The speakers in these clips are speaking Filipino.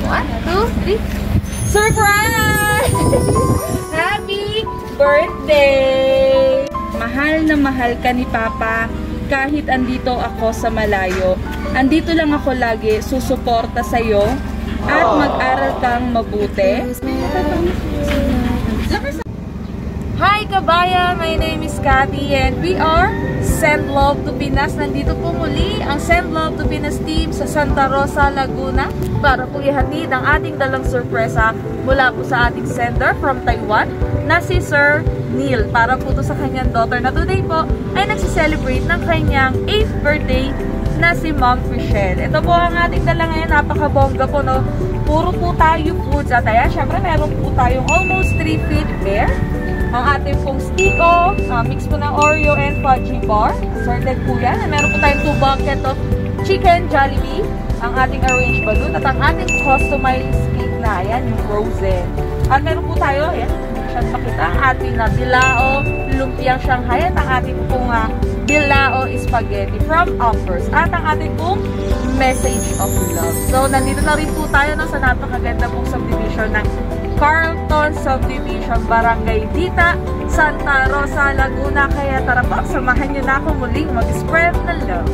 1, 2, 3. Surprise! Happy birthday! Mahal na mahal ka ni Papa kahit andito ako sa malayo. Andito lang ako lagi, susuporta sa'yo at mag-aral kang mabuti. Hi kabayan! My name is Cathy and we are Send Love to Pinas. Nandito po muli ang Send Love to Pinas team sa Santa Rosa, Laguna para po ihatid ang ating dalang sorpresa mula po sa ating sender from Taiwan na si Sir Neil para po to sa kanyang daughter na today po ay nagsiselebrate ng kanyang 8th birthday na si Ma'am Fischel. Ito po ang ating dala ngayon, napakabongga po, no? Puro po tayo foods at ayan, syempre meron po tayong almost 3 feet bear. Ang ating pong stiko, mix po ng Oreo and fudgy bar. Sorted po yan. And meron po tayong 2 bucket of chicken Jollibee, ang ating arranged balloon, at ang ating customized cake na, ayan, yung frozen. At meron po tayo, ayan, siya makita, ang ating bilao, lumpiang Shanghai, at ang ating pong bilao spaghetti from Uppers. At ang ating pong message of love. So, nandito na rin po tayo sa napakaganda pong subdivision ng Carlton Subdivision, Barangay Dita, Santa Rosa, Laguna. Kaya tara po, samahan nyo na ako muling mag-spread ng love.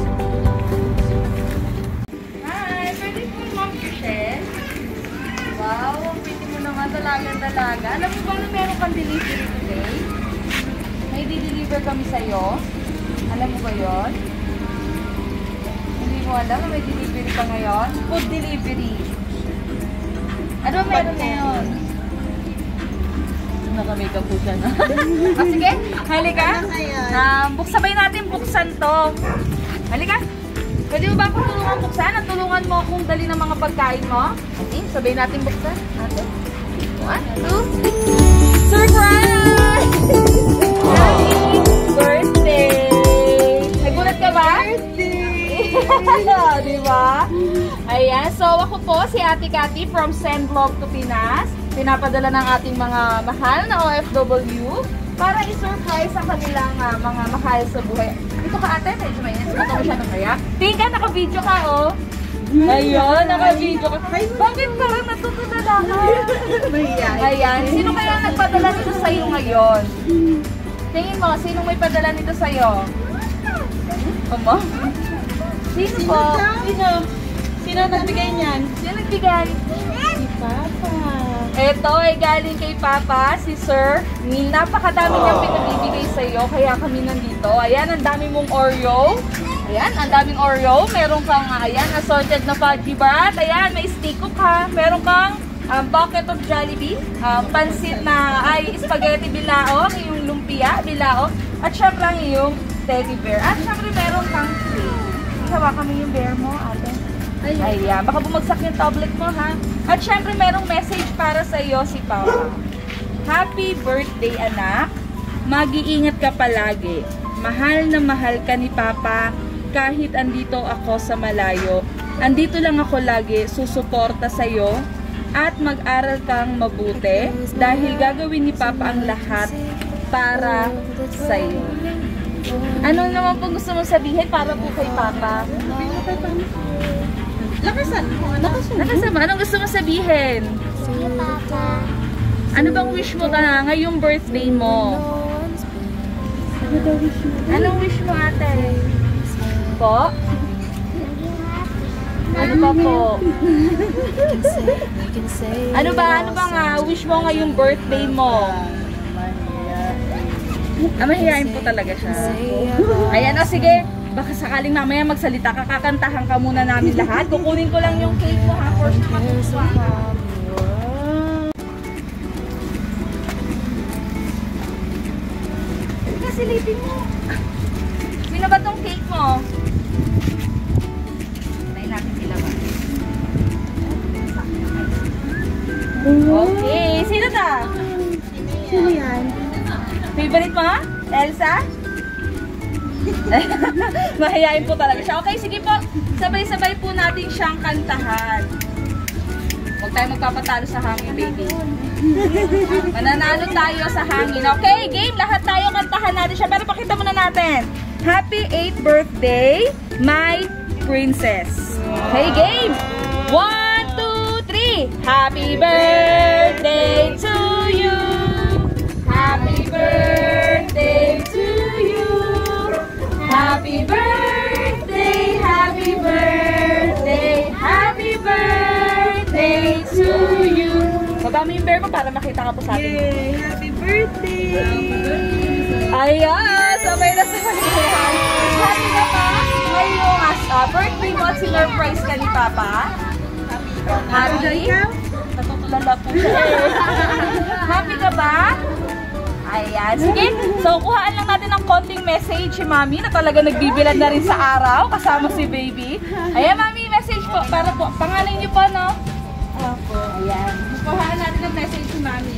Hi! Pwede po Ma'am Fischel? Wow, ang pretty mo naman, dalagang-dalaga. Alam mo ba na meron kang delivery today? May di-deliver kami sa'yo. Alam mo ba yun? Hindi mo alam na may delivery pa ngayon? Food delivery. Ano meron ngayon? Naka-makeup po siya na. Sige, halika. Sabay natin buksan to. Halika. Pwede mo ba akong tulungan buksan? At tulungan mo akong dali ng mga pagkain mo? Okay, sabay natin buksan. 1, 2, 3. Surprise! Happy birthday! Nagulat ka ba? Birthday! Diba? Ayan, so ako po si Ate Cathy from Send Love to Pinas. Pinapadala ng ating mga mahal na OFW para i-surprise sa kanilang mga mahal sa buhay. Dito ka ate, medyo mainit. Ito mo siya ng kaya. Tingin ka, naka-video ka oh. Ayun, naka-video ka. Bakit parang natutulala ka? Ayan, sino kaya nagpadala nito sa'yo ngayon? Tingin mo, sino may padala nito sa'yo? Mama? Sino po? Sino nagbigay niyan? Sino nagbigay? Si Papa. Ito ay galing kay Papa, si Sir Neil. Napakadami niyang pinabibigay sa iyo, kaya kami nandito. Ayan, ang dami mong Oreo. Ayan, ang daming Oreo. Meron kang, ayan, assorted na fudgy bar. At ayan, may stiko ka. Meron kang bucket of Jollibee. Pansit na, ay, spaghetti bilao. Yung lumpia, bilao. At syempre ang iyong teddy bear. At syempre meron kang cake. Hawa kami yung bear mo, ate. Ayan, baka bumagsak yung tablet mo, ha? At syempre, merong message para sa iyo si Papa. Happy birthday, anak. Mag-iingat ka palagi. Mahal na mahal ka ni Papa kahit andito ako sa malayo. Andito lang ako lagi, susuporta sa iyo at mag-aral kang mabuti dahil gagawin ni Papa ang lahat para sa iyo. Ano naman po gusto mong sabihin para po kay Papa? Lakasan mo. Anong gusto mo sabihin? Sige, Papa. Ano bang wish mo ka ngayong birthday mo? Anong wish mo, ate? Po? Ano ba po? Ano bang wish mo ngayong birthday mo? Mahihayin po talaga siya. Ayan o, sige. Baka sakaling mamaya magsalita ka, kakantahan ka muna namin lahat. Kukunin ko lang yung cake mo, ha? For sure matutuwa ka. Ika, silipin mo. Sino ba tong cake mo? Hintayin natin sila ba? Okay, sino ta? Sino yan? Favorite mo? Elsa? Mahihayin po talaga siya. Okay, sige po. Sabay-sabay po natin siyang kantahan. Huwag tayo magpapatalo sa hangin, baby. Mananalo tayo sa hangin. Okay, game. Lahat tayo kantahan natin siya. Pero pakita muna natin. Happy 8th birthday, my princess. Okay, game. 1, 2, 3. Happy birthday to you. Happy birthday to you. Happy birthday, happy birthday, happy birthday to you. Baba mo yung bear mo para makita ka po sa atin. Yay! Happy birthday! Ayan! Sabay na sa kanilang. Happy ka ba? Ngayong birthday mo at sinurprise ka ni Papa. Happy? Natutulala po siya. Happy ka ba? Ayan. Sige. So, kuhaan lang natin ng konting message si Mami na talaga nagbibilad na rin sa araw kasama si Baby. Ayan, Mami, message po. Para po. Pangalan niyo po, no? Opo. Ayan. Kuhaan natin ng message si Mami.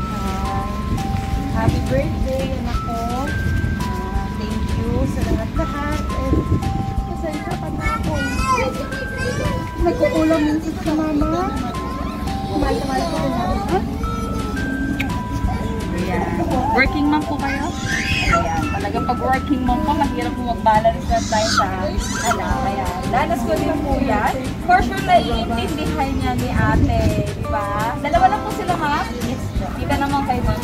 Happy birthday, anak ko. Thank you sa lahat-lahat. Pasensya ka na ako. Nagkukulang minsan sa mama. Kumain-kumain ko din namin. Ha? Ayan. Working mom po kayo? Ayan. Talagang pag working mom po, mahirap po mag-balance na tayo sa anak. Ayan. Danas ko din po yan. For sure, naiintindihan niya ni ate. Diba? Dalawa lang po sila, ha? Yes. Kita naman kay mom.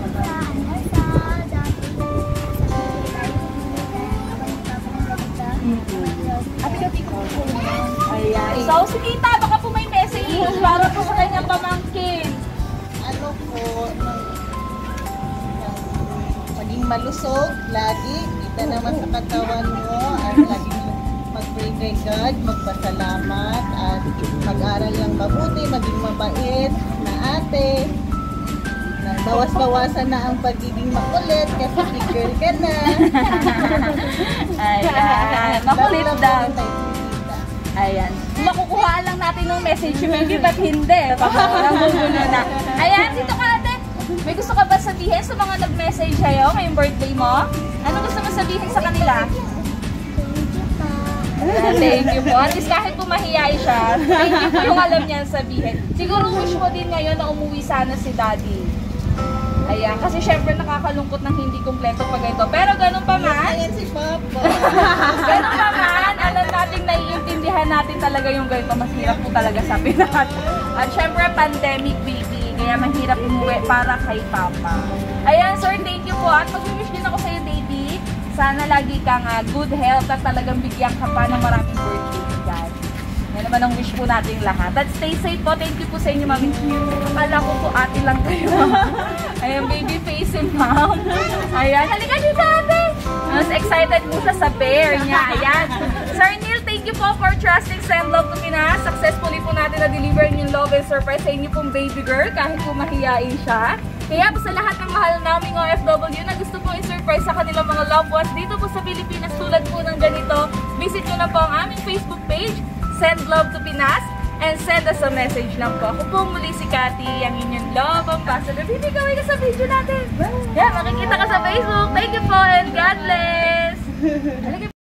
Ayan. So, si Tita, baka po may message para po sa kanyang pamangkin. Ano po, maging malusog lagi. Kita naman sa katawan mo at laging mag-pray kay God, magpasalamat at mag-aral lang mabuti, maging mabait na ate. Bawas-bawasan na ang pagiging makulit kasi big girl ka na. Ayan. Makulit daw. Ayan. Makukuhaan lang natin ng message, maybe, ba't hindi? Nagugulo na. Ayan, dito ka ate. May gusto ka ba sabihin sa mga nag-message sa'yo ngayong birthday mo? Ano gusto mo sabihin sa kanila? Thank you po. At least kahit pumahiyain siya, thank you po yung alam niya sabihin. Siguro wish mo din ngayon na umuwi sana si Daddy. Ayan, kasi syempre nakakalungkot ng hindi kumpleto pag ito. Pero ganun pa man, Ayan si Papa. ganun pa man, alam natin, naiintindihan natin talaga yung ganito. Mahirap po talaga sa Pinas. At syempre, pandemic, baby. Kaya mahirap umuwi para kay Papa. Ayan, sir, thank you po. At mag-wish din ako sa'yo, baby. Sana lagi kang good health at talagang bigyan ka pa ng maraming birthday, God. Yan naman ang wish po natin lahat. At stay safe po. Thank you po sa inyo, Mami. Akala ko po ate lang kayo. Ayan, baby face si Mom. Ayan, halika dito ate. Mas excited po siya sa bear niya. Ayan. Sir Neil, thank you po for trusting Send Love to Pinas. Successfully po natin na-deliver yung love and surprise sa inyo pong baby girl kahit po mahiyain siya. Kaya po sa lahat ng mahal naming OFW na gusto pong i-surprise sa kanilang mga loved ones dito po sa Pilipinas tulad po ng ganito, visit nyo na po ang aming Facebook page, Send Love to Pinas, and send us a message lang po. Ako po muli si Cathy, ang inyong love ambassador. Baby, gawin ka sa video natin. Yeah, makikita ka sa Facebook. Thank you po and God bless.